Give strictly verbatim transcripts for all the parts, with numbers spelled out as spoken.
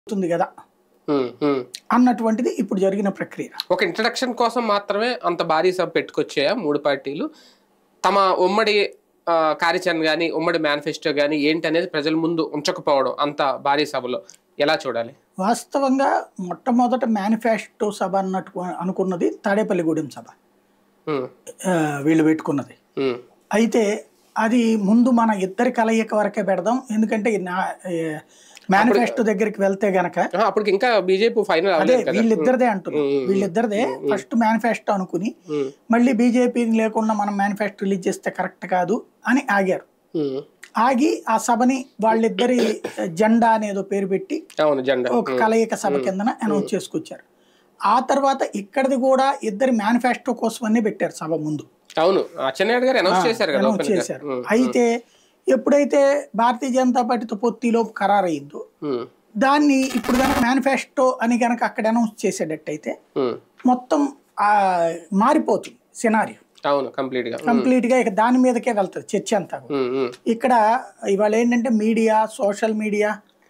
అవుతుంది కదా అన్నటువంటిది ఇప్పుడు జరిగిన ప్రక్రియ. ఒక ఇంట్రడక్షన్ కోసం మాత్రమే అంత భారీ సభ పెట్టుకొచ్చాయా మూడు పార్టీలు? తమ ఉమ్మడి కార్యాచరణ కానీ ఉమ్మడి మేనిఫెస్టో కానీ ఏంటి అనేది ప్రజల ముందు ఉంచకపోవడం అంత భారీ సభలో ఎలా చూడాలి? వాస్తవంగా మొట్టమొదట మేనిఫెస్టో సభ అన్నట్టు అనుకున్నది తాడేపల్లిగూడెం సభ వీళ్ళు పెట్టుకున్నది. అయితే అది ముందు మన ఇద్దరి కలయిక వరకే పెడదాం, ఎందుకంటే మేనిఫెస్టో దగ్గరికి వెళ్తే గనక అప్పుడు ఇంకా బీజేపీ ఫైనల్ అదే వీళ్ళిద్దరిదే అంటున్నారు. వీళ్ళిద్దరిదే ఫస్ట్ మేనిఫెస్టో అనుకుని మళ్ళీ బీజేపీ లేకుండా మనం మేనిఫెస్టో రిలీజ్ చేస్తే కరెక్ట్ కాదు అని ఆగారు. ఆగి ఆ సభని వాళ్ళిద్దరి జెండా అనేదో పేరు పెట్టి ఒక కలయిక సభ కిందన అనౌన్స్ చేసుకొచ్చారు. ఆ తర్వాత ఇక్కడిది కూడా ఇద్దరి మేనిఫెస్టో కోసమనే పెట్టారు సభ ముందు. అనౌన్స్ చేశారు. అయితే ఎప్పుడైతే భారతీయ జనతా పార్టీతో పొత్తిలో ఖరారయ్యిందో దాన్ని ఇప్పుడు కనుక మేనిఫెస్టో అని కనుక అక్కడ అనౌన్స్ చేసేటట్టయితే మొత్తం మారిపోతుంది సినారియో. కంప్లీట్ గా ఇక దాని మీదకే వెళ్తుంది చర్చ అంతా. ఇక్కడ ఇవాళ ఏంటంటే మీడియా, సోషల్ మీడియా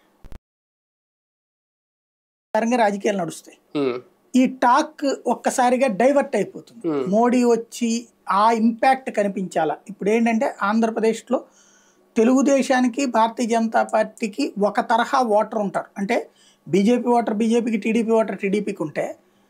రాజకీయాలు నడుస్తాయి. ఈ టాక్ ఒక్కసారిగా డైవర్ట్ అయిపోతుంది. మోడీ వచ్చి ఆ ఇంపాక్ట్ కనిపించాలా. ఇప్పుడు ఏంటంటే ఆంధ్రప్రదేశ్లో తెలుగుదేశానికి భారతీయ జనతా పార్టీకి ఒక తరహా ఓటర్ ఉంటారు. అంటే బీజేపీ ఓటర్ బీజేపీకి, టీడీపీ ఓటర్ టీడీపీకి ఉంటే